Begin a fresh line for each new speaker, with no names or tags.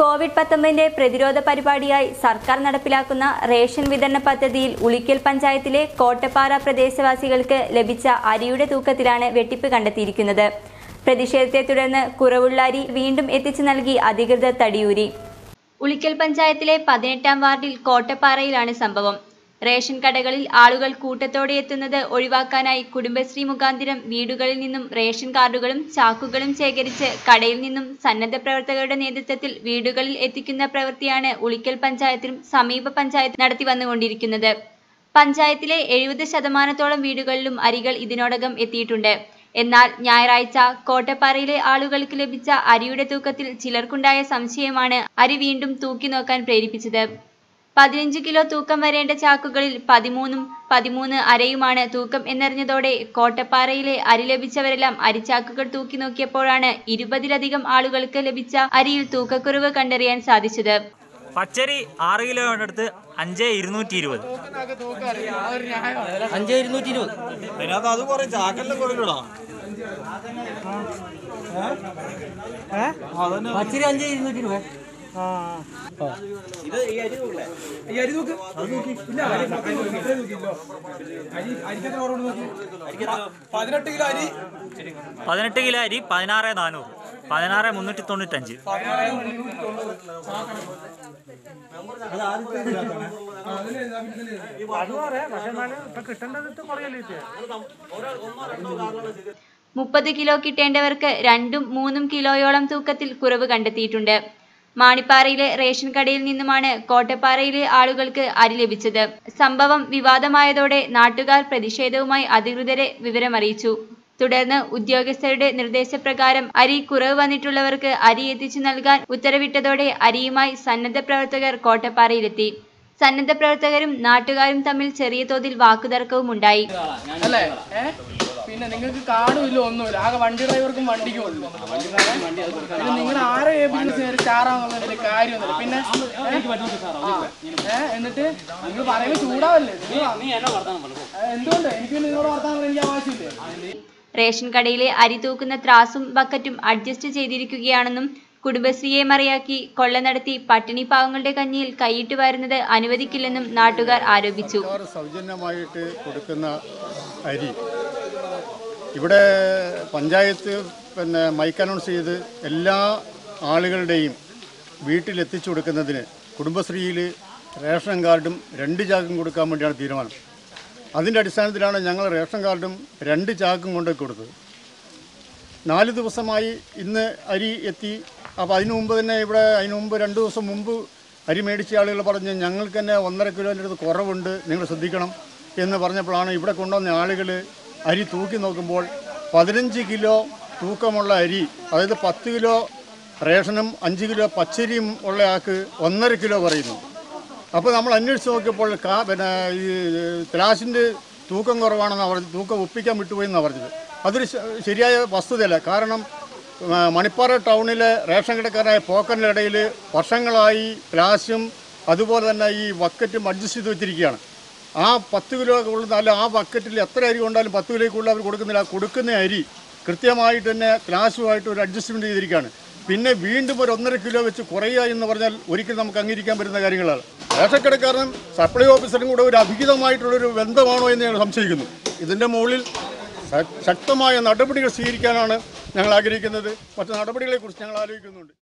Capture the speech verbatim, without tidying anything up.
Covid പത്തൊമ്പതിന്റെ പ്രതിരോധ പരിപാടിയായി സർക്കാർ നടപ്പിലാക്കുന്ന റേഷൻ വിതരണ പദ്ധതിയിൽ ഉളിക്കൽ പഞ്ചായത്തിലെ കോട്ടപ്പാറ പ്രദേശവാസികൾക്ക് ലഭിച്ച അരിയുടെ തൂക്കത്തിലാണ് വെട്ടിപ്പ് കണ്ടെത്തിയിരിക്കുന്നത്. പ്രതിഷേധത്തെ തുടർന്ന് കുറവുള്ള അരി വീണ്ടും എത്തിച്ചു നൽകി അധികൃതർ തടിയൂരി. ഉളിക്കൽ പഞ്ചായത്തിലെ പതിനെട്ടാം വാർഡിൽ കോട്ടപ്പാറയിലാണ് സംഭവം. റേഷൻ കടകളിൽ ആളുകൾ കൂട്ടത്തോടെ എത്തുന്നത് ഒഴിവാക്കാനായി കുടുംബശ്രീ മുഖാന്തരം വീടുകളിൽ നിന്നും റേഷൻ കാർഡുകളും ചാക്കുകളും ശേഖരിച്ച് കടയിൽ നിന്നും സന്നദ്ധ പ്രവർത്തകരുടെ നേതൃത്വത്തിൽ വീടുകളിൽ എത്തിക്കുന്ന പ്രവൃത്തിയാണ് ഉളിക്കൽ പഞ്ചായത്തിലും സമീപ പഞ്ചായത്ത് നടത്തി വന്നുകൊണ്ടിരിക്കുന്നത്. പഞ്ചായത്തിലെ എഴുപത് ശതമാനത്തോളം വീടുകളിലും അരികൾ ഇതിനോടകം എത്തിയിട്ടുണ്ട്. എന്നാൽ ഞായറാഴ്ച കോട്ടപ്പാറയിലെ ആളുകൾക്ക് ലഭിച്ച അരിയുടെ തൂക്കത്തിൽ ചിലർക്കുണ്ടായ സംശയമാണ് അരി വീണ്ടും തൂക്കി നോക്കാൻ പ്രേരിപ്പിച്ചത്. പതിനഞ്ച് കിലോ തൂക്കം വരേണ്ട ചാക്കുകളിൽ പതിമൂന്നും പതിമൂന്ന് അരയുമാണ് തൂക്കം എന്നറിഞ്ഞതോടെ കോട്ടപ്പാറയിലെ അരി ലഭിച്ചവരെല്ലാം അരിച്ചാക്കുകൾ തൂക്കി നോക്കിയപ്പോഴാണ് ഇരുപതിലധികം ആളുകൾക്ക് ലഭിച്ച അരിയിൽ തൂക്കക്കുറവ് കണ്ടറിയാൻ സാധിച്ചത്.
പച്ചരി ആറ് കിലോ അടുത്ത് അഞ്ച് ഇരുന്നൂറ്റി ഇരുപത് അഞ്ച് ഇരുന്നൂറ്റി ഇരുപത് അതിനകത്ത് അത് കുറെ ചാക്കലിന്റെ കുറവിലൂടാ പച്ചരി അഞ്ച് ഇരുന്നൂറ്റി ഇരുപത്
പതിനെട്ട് കിലോ അരി
പതിനെട്ട് കിലോ അരി പതിനാറ് നാനൂറ് പതിനാറ് മുന്നൂറ്റി തൊണ്ണൂറ്റഞ്ച്
മുപ്പത് കിലോ കിട്ടേണ്ടവർക്ക് രണ്ടും മൂന്നും കിലോയോളം തൂക്കത്തിൽ കുറവ് കണ്ടെത്തിയിട്ടുണ്ട്. മാണിപ്പാറയിലെ റേഷൻ കടയിൽ നിന്നുമാണ് കോട്ടപ്പാറയിലെ ആളുകൾക്ക് അരി ലഭിച്ചത്. സംഭവം വിവാദമായതോടെ നാട്ടുകാർ പ്രതിഷേധവുമായി അധികൃതരെ വിവരമറിയിച്ചു. തുടർന്ന് ഉദ്യോഗസ്ഥരുടെ നിർദ്ദേശപ്രകാരം അരി കുറവ് വന്നിട്ടുള്ളവർക്ക് അരി എത്തിച്ചു നൽകാൻ ഉത്തരവിട്ടതോടെ അരിയുമായി സന്നദ്ധ പ്രവർത്തകർ കോട്ടപ്പാറയിലെത്തി. സന്നദ്ധ പ്രവർത്തകരും നാട്ടുകാരും തമ്മിൽ ചെറിയ തോതിൽ വാക്കുതർക്കവും ഉണ്ടായി.
പിന്നെ നിങ്ങൾക്ക് കാർഡുമില്ല, ഒന്നുമില്ല, ആകെ വണ്ടി ഡ്രൈവർക്കും വണ്ടിക്കും ഉള്ളു. നിങ്ങൾ ആരെ ഏൽപ്പിക്കുന്ന ചാറാന്നുള്ളതിന്റെ കാര്യമൊന്നുമില്ല. പിന്നെ എന്നിട്ട് നിങ്ങൾ പറയുമ്പോൾ ചൂടാവല്ലേ? എന്തുകൊണ്ട് എനിക്ക് നിങ്ങളോട് വർത്താനം പറയാൻ എനിക്ക് ആവശ്യമില്ല.
റേഷൻ കടയിലെ അരി തൂക്കുന്ന ത്രാസും ബക്കറ്റും അഡ്ജസ്റ്റ് ചെയ്തിരിക്കുകയാണെന്നും കുടുംബശ്രീയെ മറിയാക്കി കൊള്ള നടത്തി പട്ടിണി പാവങ്ങളുടെ കഞ്ഞിയിൽ കൈയിട്ട് വരുന്നത് അനുവദിക്കില്ലെന്നും നാട്ടുകാർ ആരോപിച്ചു.
സൗജന്യമായിട്ട് കൊടുക്കുന്ന അരി ഇവിടെ പഞ്ചായത്ത് പിന്നെ മൈക്ക് അനൗൺസ് ചെയ്ത് എല്ലാ ആളുകളുടെയും വീട്ടിലെത്തിച്ചു കൊടുക്കുന്നതിന് കുടുംബശ്രീയിൽ റേഷൻ കാർഡും രണ്ട് ചാക്കും കൊടുക്കാൻ വേണ്ടിയാണ് തീരുമാനം. അതിൻ്റെ അടിസ്ഥാനത്തിലാണ് ഞങ്ങൾ റേഷൻ കാർഡും രണ്ട് ചാക്കും കൊണ്ടുപോയി കൊടുത്തത്. നാല് ദിവസമായി ഇന്ന് അരി എത്തി. അപ്പോൾ അതിനു മുമ്പ് തന്നെ ഇവിടെ അതിനു മുമ്പ് രണ്ട് ദിവസം മുമ്പ് അരി മേടിച്ച ആളുകൾ പറഞ്ഞ് ഞങ്ങൾക്ക് തന്നെ ഒന്നര കിലോൻ്റെ അടുത്ത് കുറവുണ്ട്, നിങ്ങൾ ശ്രദ്ധിക്കണം എന്ന് പറഞ്ഞപ്പോഴാണ് ഇവിടെ കൊണ്ടുവന്ന ആളുകൾ അരി തൂക്കി നോക്കുമ്പോൾ പതിനഞ്ച് കിലോ തൂക്കമുള്ള അരി, അതായത് പത്ത് കിലോ റേഷനും അഞ്ച് കിലോ പച്ചരിയും ഉള്ള ആൾക്ക് ഒന്നര കിലോ പറയുന്നു. അപ്പോൾ നമ്മൾ അന്വേഷിച്ച് നോക്കിയപ്പോൾ കാ പിന്നെ ഈ ത്രാസിൻ്റെ തൂക്കം കുറവാണെന്നാണ് പറഞ്ഞത്. തൂക്കം ഒപ്പിക്കാൻ വിട്ടുപോയെന്നാണ് പറഞ്ഞത്. അതൊരു ശരിയായ വസ്തുതയല്ല. കാരണം മണിപ്പാറ ടൗണിലെ റേഷൻ കടക്കാരായ പോക്കറിൻ്റെ ഇടയിൽ വർഷങ്ങളായി ത്രാസും അതുപോലെ തന്നെ ഈ ബക്കറ്റും അഡ്ജസ്റ്റ് ചെയ്ത് വെച്ചിരിക്കുകയാണ്. ആ പത്ത് കിലോ കൊള്ളുന്ന അല്ല ആ ബക്കറ്റിൽ എത്ര അരി കൊണ്ടാലും പത്ത് കിലോയ്ക്ക് കൂടുതൽ അവർ കൊടുക്കുന്നില്ല. കൊടുക്കുന്ന അരി കൃത്യമായിട്ട് തന്നെ ത്രാസുമായിട്ട് ഒരു അഡ്ജസ്റ്റ്മെൻറ്റ് ചെയ്തിരിക്കുകയാണ്. പിന്നെ വീണ്ടും ഒരു ഒന്നര കിലോ വെച്ച് കുറയുക എന്ന് പറഞ്ഞാൽ ഒരിക്കലും നമുക്ക് അംഗീകരിക്കാൻ പറ്റുന്ന കാര്യങ്ങളാണ്. റേഷൻ കടക്കാരനും സപ്ലൈ ഓഫീസറും കൂടെ ഒരു അഭിഹിതമായിട്ടുള്ളൊരു ബന്ധമാണോ എന്ന് ഞങ്ങൾ സംശയിക്കുന്നു. ഇതിൻ്റെ മുകളിൽ ശക്തമായ നടപടികൾ സ്വീകരിക്കാനാണ് ഞങ്ങൾ ആഗ്രഹിക്കുന്നത്. മറ്റു നടപടികളെക്കുറിച്ച് ഞങ്ങൾ ആലോചിക്കുന്നുണ്ട്.